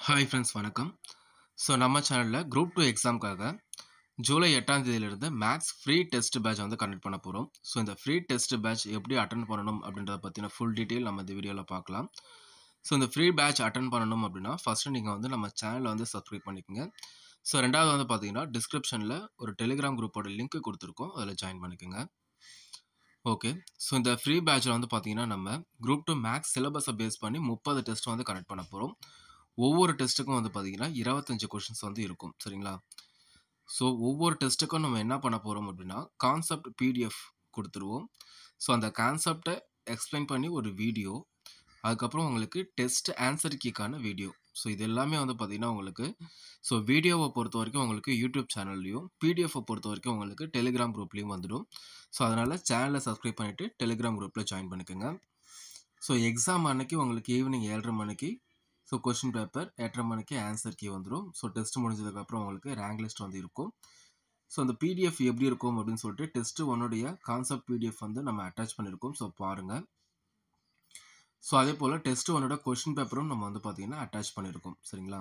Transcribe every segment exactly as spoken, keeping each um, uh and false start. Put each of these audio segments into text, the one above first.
Hi friends வணக்கம். So நம்ம சேனலில் குரூப் டூ எக்ஸாமுக்காக ஜூலை எட்டாம் தேதியிலிருந்து மேக்ஸ் ஃப்ரீ டெஸ்ட் பேட்ச் வந்து கண்டக்ட் பண்ண போகிறோம். ஸோ இந்த ஃப்ரீ டெஸ்ட் பேட்ச் எப்படி அட்டன் பண்ணணும் அப்படின்றத பற்றின ஃபுல் டீட்டெயில் நம்ம இந்த வீடியோவில் பார்க்கலாம். ஸோ இந்த ஃப்ரீ பேட்ச் அட்டன் பண்ணணும் அப்படின்னா ஃபஸ்ட்டு நீங்கள் வந்து நம்ம சேனலை வந்து சப்ஸ்கிரைப் பண்ணிக்கோங்க. ஸோ ரெண்டாவது வந்து பார்த்தீங்கன்னா டிஸ்கிரிப்ஷனில் ஒரு டெலிகிராம் குரூப்போட லிங்க் கொடுத்துருக்கோம், அதில் ஜாயின் பண்ணிக்கோங்க. ஓகே, ஸோ இந்த ஃப்ரீ பேட்சில் வந்து பார்த்தீங்கன்னா நம்ம குரூப் டூ மேக்ஸ் சிலபஸை பேஸ் பண்ணி முப்பது டெஸ்ட் வந்து கனெக்ட் பண்ண போகிறோம். ஒவ்வொரு டெஸ்ட்டுக்கும் வந்து பார்த்தீங்கன்னா இருபத்தஞ்சு கொஷின்ஸ் வந்து இருக்கும், சரிங்களா? ஸோ ஒவ்வொரு டெஸ்ட்டுக்கும் நம்ம என்ன பண்ண போகிறோம் அப்படின்னா கான்செப்ட் பிடிஎஃப் கொடுத்துருவோம். ஸோ அந்த கான்செப்டை எக்ஸ்பிளைன் பண்ணி ஒரு வீடியோ, அதுக்கப்புறம் உங்களுக்கு டெஸ்ட் ஆன்சர் கீக்கான வீடியோ. ஸோ இது எல்லாமே வந்து பார்த்தீங்கன்னா உங்களுக்கு ஸோ வீடியோவை பொறுத்த வரைக்கும் உங்களுக்கு யூடியூப் சேனல்லையும், பிடிஎஃப்பை பொறுத்த வரைக்கும் உங்களுக்கு டெலிகிராம் குரூப்லேயும் வந்துடும். ஸோ அதனால் சேனலை சப்ஸ்கிரைப் பண்ணிவிட்டு டெலிகிராம் குரூப்பில் ஜாயின் பண்ணிக்கோங்க. ஸோ எக்ஸாம் அன்னைக்கு உங்களுக்கு ஈவினிங் ஏழரை மணிக்கு ஸோ கொஷின் பேப்பர், எட்டரை மணிக்கு ஆன்சர் கீ வந்துடும். ஸோ டெஸ்ட் முடிஞ்சதுக்கப்புறம் உங்களுக்கு ரேங்க் லிஸ்ட் வந்து இருக்கும். ஸோ அந்த பிடிஎஃப் எப்படி இருக்கும் அப்படின்னு சொல்லிட்டு டெஸ்ட்டு ஒன்னுடைய கான்செப்ட் பிடிஎஃப் வந்து நம்ம அட்டாச் பண்ணியிருக்கோம். ஸோ பாருங்கள். ஸோ அதே போல் டெஸ்ட் ஒன்னோட கொஷின் பேப்பரும் நம்ம வந்து பார்த்தீங்கன்னா அட்டாச் பண்ணியிருக்கோம், சரிங்களா?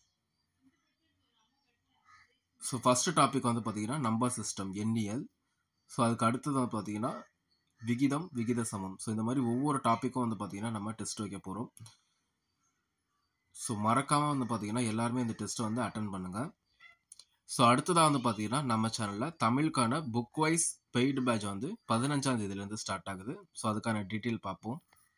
ஸோ ஃபஸ்ட்டு டாபிக் வந்து பார்த்தீங்கன்னா நம்பர் சிஸ்டம், எண்ணியல். ஸோ அதுக்கு அடுத்தது வந்து பார்த்தீங்கன்னா விகிதம், விகித சமம். ஸோ இந்த மாதிரி ஒவ்வொரு டாப்பிக்கும் வந்து பார்த்தீங்கன்னா நம்ம டெஸ்ட் வைக்க போகிறோம். ஸோ மறக்காமல் வந்து பார்த்தீங்கன்னா எல்லாருமே இந்த டெஸ்ட்டை வந்து அட்டன் பண்ணுங்கள். ஸோ அடுத்ததாக வந்து பார்த்தீங்கன்னா நம்ம சேனலில் தமிழுக்கான புக் வைஸ் பெய்டு பேட்ச் வந்து பதினஞ்சாம் தேதியிலேருந்து ஸ்டார்ட் ஆகுது. ஸோ அதுக்கான டீட்டெயில் பார்ப்போம்.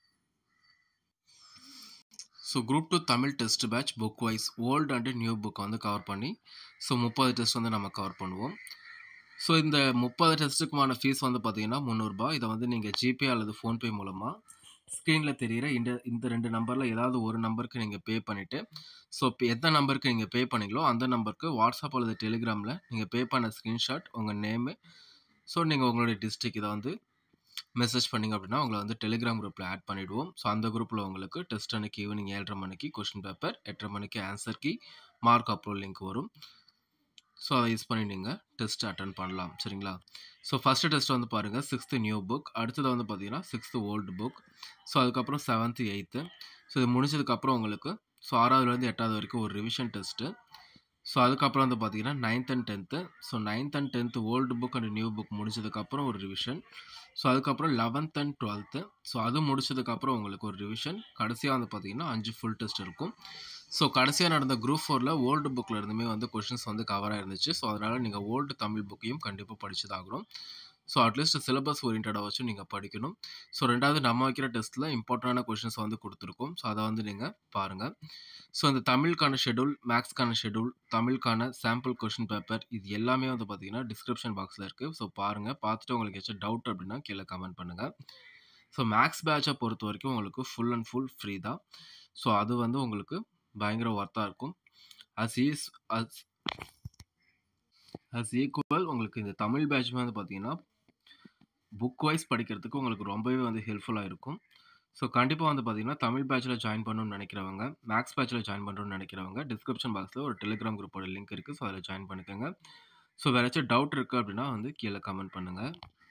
So group two Tamil test batch book wise old and new புக்கை வந்து கவர் பண்ணி ஸோ முப்பது டெஸ்ட் வந்து நம்ம கவர் பண்ணுவோம். ஸோ இந்த முப்பது டெஸ்ட்டுக்குமான ஃபீஸ் வந்து பார்த்தீங்கன்னா முந்நூறுரூபா. இதை வந்து நீங்கள் ஜிபே அல்லது ஃபோன்பே மூலமாக ஸ்க்ரீனில் தெரிகிற இந்த இந்த ரெண்டு நம்பரில் ஏதாவது ஒரு நம்பருக்கு நீங்கள் பே பண்ணிவிட்டு ஸோ இப்போ எந்த நம்பருக்கு நீங்கள் பே பண்ணீங்களோ அந்த நம்பருக்கு வாட்ஸ்அப் அல்லது டெலிகிராமில் நீங்கள் பே பண்ண ஸ்க்ரீன்ஷாட், உங்கள் நேமு, ஸோ நீங்கள் உங்களுடைய டிஸ்ட்ரிக் இதை வந்து மெசேஜ் பண்ணிங்க அப்படின்னா உங்களை வந்து டெலிகிராம் குரூப்பில் ஆட் பண்ணிவிடுவோம். ஸோ அந்த குரூப்பில் உங்களுக்கு டெஸ்ட் அன்னைக்கு ஈவினிங் ஏழரை மணிக்கு கொஷின் பேப்பர், எட்டரை மணிக்கு answer key, mark approval link வரும். ஸோ அதை யூஸ் பண்ணி நீங்கள் டெஸ்ட் அட்டன் பண்ணலாம், சரிங்களா? ஸோ ஃபஸ்ட்டு டெஸ்ட் வந்து பாருங்கள் சிக்ஸ்த்து நியூ புக், அடுத்தது வந்து பார்த்தீங்கன்னா சிக்ஸ்த்து ஓல்டு புக், ஸோ அதுக்கப்புறம் செவன்த்து எயித்து. ஸோ இது முடிச்சதுக்கப்புறம் உங்களுக்கு ஸோ ஆறாவதுலேருந்து எட்டாவது வரைக்கும் ஒரு ரிவிஷன் டெஸ்ட்டு. ஸோ அதுக்கப்புறம் வந்து பார்த்தீங்கன்னா ninth and tenth. So ninth and tenth old book and new book முடிச்சதுக்கப்புறம் ஒரு ரிவிஷன். ஸோ அதுக்கப்புறம் லெவன்த் அண்ட் டுவெல்த்து. ஸோ அது முடிச்சதுக்கப்புறம் உங்களுக்கு ஒரு ரிவிஷன். கடைசியாக வந்து பார்த்தீங்கன்னா அஞ்சு ஃபுல் டெஸ்ட் இருக்கும். ஸோ கடைசியாக நடந்த குரூப் ஃபோரில் ஓல்டு புக்கில் இருந்துமே வந்து கொஷின்ஸ் வந்து கவராக இருந்துச்சு. ஸோ அதனால் நீங்கள் ஓல்டு தமிழ் புக்கையும் கண்டிப்பாக படிச்சுதாகணும். ஸோ அட்லீஸ்ட் சிலபஸ் ஓரியன்டாக வச்சு நீங்கள் படிக்கணும். ஸோ ரெண்டாவது நம்ம வைக்கிற டெஸ்ட்டில் இம்பார்ட்டண்டான கொஷின்ஸ் வந்து கொடுத்துருக்கோம். ஸோ அதை வந்து நீங்கள் பாருங்கள். ஸோ இந்த தமிழுக்கான ஷெடியூல், மேக்ஸ்க்கான ஷெடியூல், தமிழுக்கான சாம்பிள் கொஷின் பேப்பர், இது எல்லாமே வந்து பார்த்தீங்கன்னா டிஸ்கிரிப்ஷன் பாக்ஸில் இருக்குது. ஸோ பாருங்கள். பார்த்துட்டு உங்களுக்கு ஏதாச்சும் டவுட் அப்படின்னா கீழே கமெண்ட் பண்ணுங்கள். ஸோ மேக்ஸ் பேட்சை பொறுத்த வரைக்கும் உங்களுக்கு ஃபுல் அண்ட் ஃபுல் ஃப்ரீ தான். ஸோ அது வந்து உங்களுக்கு பயங்கர ஒர்த்தாக இருக்கும். As is as as equal உங்களுக்கு இந்த தமிழ் பேட்சுமே வந்து பார்த்தீங்கன்னா புக் வைஸ் படிக்கிறதுக்கு உங்களுக்கு ரொம்பவே வந்து ஹெல்ப்ஃபுல்லாக இருக்கும். ஸோ கண்டிப்பாக வந்து பார்த்தீங்கன்னா தமிழ் பேட்சில் ஜாயின் பண்ணணும்னு நினைக்கிறவங்க, மேக்ஸ் பேட்சில் ஜாயின் பண்ணணும்னு நினைக்கிறவங்க டிஸ்கிரிப்ஷன் பாக்ஸில் ஒரு டெலிகிராம் குரூப்போட லிங்க் இருக்குது. ஸோ அதில் ஜாயின் பண்ணிக்கோங்க. ஸோ வேறு ஏதாச்சும் டவுட் இருக்குது அப்படின்னா வந்து கீழே கமெண்ட் பண்ணுங்கள்.